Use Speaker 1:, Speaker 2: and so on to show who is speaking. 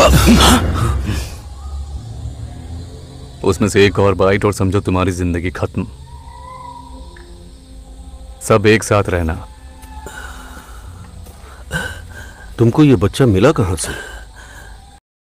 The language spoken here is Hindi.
Speaker 1: उसमें से एक और बाइट और समझो तुम्हारी जिंदगी खत्म। सब एक साथ रहना।
Speaker 2: तुमको ये बच्चा मिला कहां से?